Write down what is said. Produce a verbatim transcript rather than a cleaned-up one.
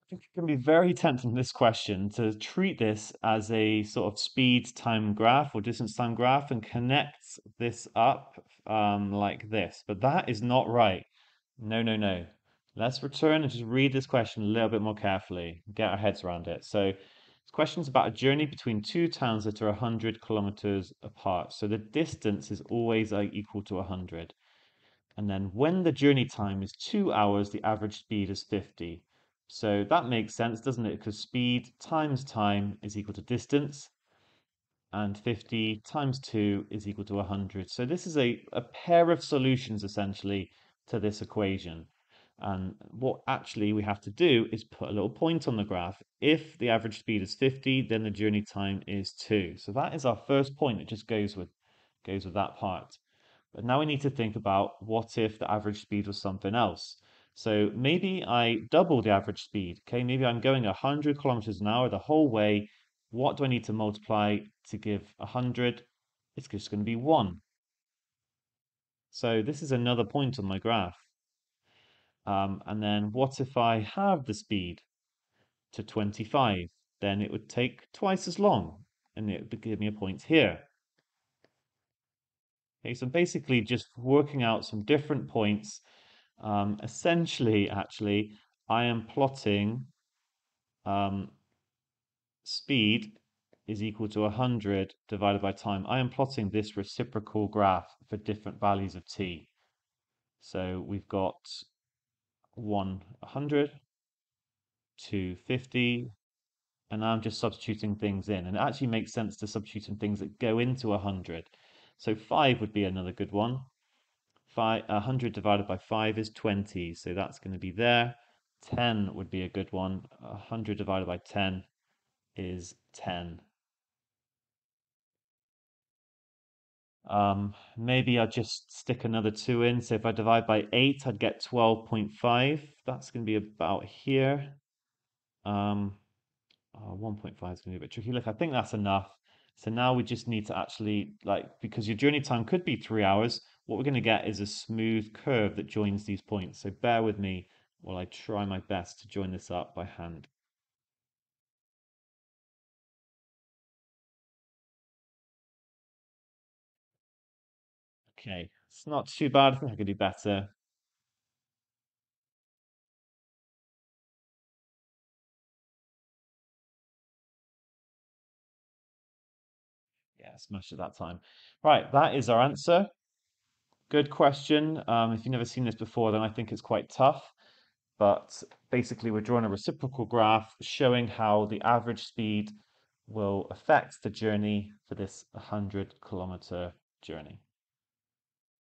I think it can be very tempting this question to treat this as a sort of speed time graph or distance time graph and connect this up um, like this, but that is not right. No, no, no. Let's return and just read this question a little bit more carefully, get our heads around it. So, this question is about a journey between two towns that are one hundred kilometers apart. So, the distance is always uh, equal to one hundred. And then when the journey time is two hours, the average speed is fifty. So that makes sense, doesn't it? Because speed times time is equal to distance, and fifty times two is equal to one hundred. So this is a, a pair of solutions essentially to this equation. And what actually we have to do is put a little point on the graph. If the average speed is fifty, then the journey time is two. So that is our first point. It just goes with goes with that part. But now we need to think about what if the average speed was something else. So maybe I double the average speed. Okay, maybe I'm going one hundred kilometers an hour the whole way. What do I need to multiply to give one hundred? It's just going to be one. So this is another point on my graph. Um, and then what if I have the speed to twenty-five? Then it would take twice as long, and it would give me a point here. Okay, so basically just working out some different points. Um, essentially, actually, I am plotting um, speed is equal to one hundred divided by time. I am plotting this reciprocal graph for different values of t. So we've got one hundred, two fifty, and I'm just substituting things in. And it actually makes sense to substitute in things that go into one hundred. So five would be another good one. Five, one hundred divided by five is twenty, so that's going to be there. ten would be a good one. one hundred divided by ten is ten. Um, maybe I'll just stick another two in. So if I divide by eight, I'd get twelve point five. That's going to be about here. Um, oh, one point five is going to be a bit tricky. Look, I think that's enough. So now we just need to actually, like, because your journey time could be three hours, what we're going to get is a smooth curve that joins these points. So bear with me while I try my best to join this up by hand. Okay, it's not too bad. I think I could do better. Yeah, smashed it that time. Right, that is our answer. Good question. Um, if you've never seen this before, then I think it's quite tough. But basically, we're drawing a reciprocal graph showing how the average speed will affect the journey for this one hundred kilometer journey.